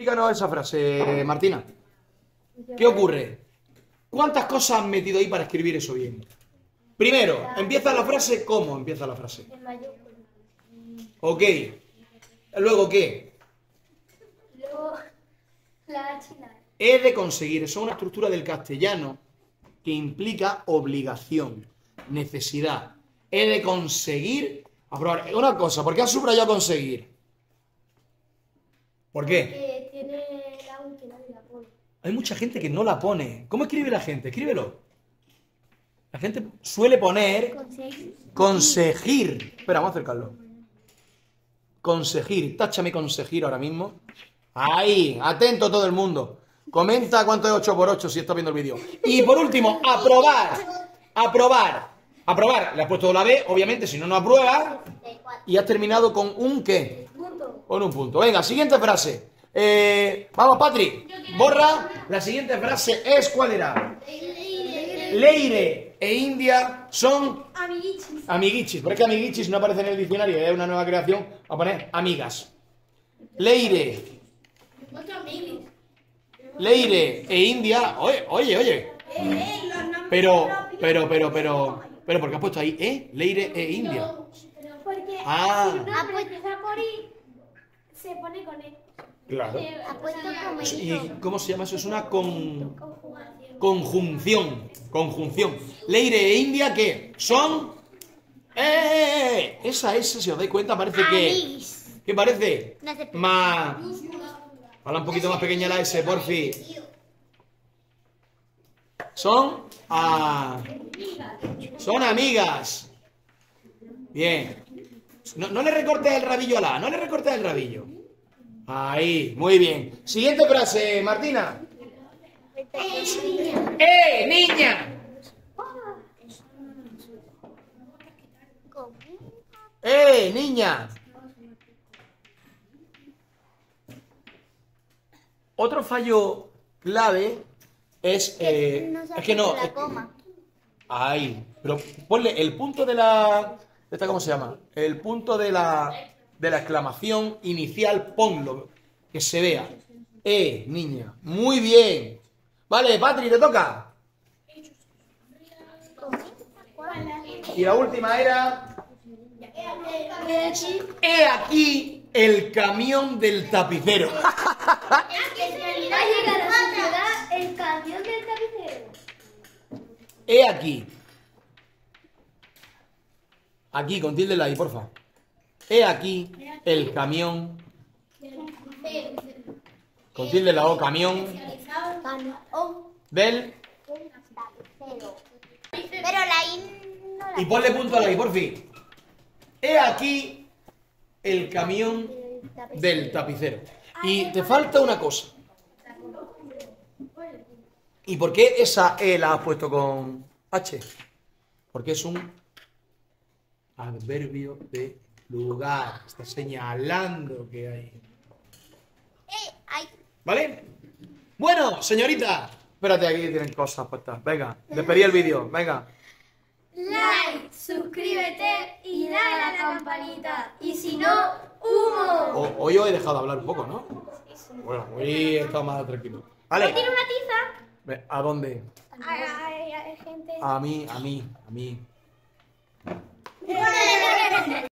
Explícanos esa frase, Martina. ¿Qué ocurre? ¿Cuántas cosas has metido ahí para escribir eso bien? Primero, empieza la frase. ¿Cómo empieza la frase? En mayúscula. Ok. Luego, ¿qué? Luego, la china. He de conseguir. Eso es una estructura del castellano que implica obligación, necesidad. He de conseguir. Aprobar. Una cosa, ¿por qué has subrayado conseguir? ¿Por qué? Tiene la U que nadie la pone. Hay mucha gente que no la pone. ¿Cómo escribe la gente? Escríbelo. La gente suele poner conseguir. Espera, vamos a acercarlo. Conseguir. Táchame conseguir ahora mismo. Ahí. Atento todo el mundo. Comenta cuánto es 8×8 si estás viendo el vídeo. Y por último, aprobar. Aprobar. Aprobar. Le has puesto la B, obviamente, si no, no apruebas. Y has terminado con un ¿qué? Punto. Con un punto. Venga, siguiente frase. Vamos, Patri. Borra. La siguiente frase es, ¿cuál era? Leire e India son Amiguichis. amiguichis. ¿Por qué amiguichis no aparece en el diccionario? Es una nueva creación. Vamos a poner amigas. Leire. Leire e India. Oye. Pero, ¿por qué has puesto ahí, Leire e India? Porque Ah. si un nombre empieza por I, se pone con E. Claro. Apuesto como ¿Y cómo se llama eso? Es una conjugación. conjunción. Leire e India, ¿qué? Son... Esa S, si os dais cuenta, parece que... ¿Qué parece? No sé. Más... Habla un poquito más pequeña la S, porfi. Son... Son amigas. Bien. No le recortes el rabillo a la A, no le recortes el rabillo. Ahí, muy bien. Siguiente frase, Martina. Niña! Niña! Otro fallo clave es que no. Ahí. Pero ponle el punto de la. ¿Cómo se llama? El punto de la exclamación inicial, ponlo. Que se vea. Niña. Muy bien. Vale, Patri, te toca. Y la última era. He aquí el camión del tapicero. Ha llegado a la ciudad el camión del tapicero. He aquí. Aquí, con tilde la I, porfa. He aquí el camión. Con tilde la O, camión. Del. Pero la I no la. Y ponle punto a la I, porfi. He aquí el camión del tapicero. Y te falta una cosa. ¿Y por qué esa E la has puesto con H? Porque es un adverbio de lugar. Está señalando que hay. ¿Vale? Bueno, señorita. Espérate, aquí tienen cosas puestas. Venga, despedí el vídeo. Venga. Like, suscríbete y dale a la campanita. Y si no, humo. Hoy os he dejado de hablar un poco, ¿no? Bueno, hoy he estado más tranquilo. Vale. ¿Tiene una tiza? ¿A dónde? Hay gente. A mí.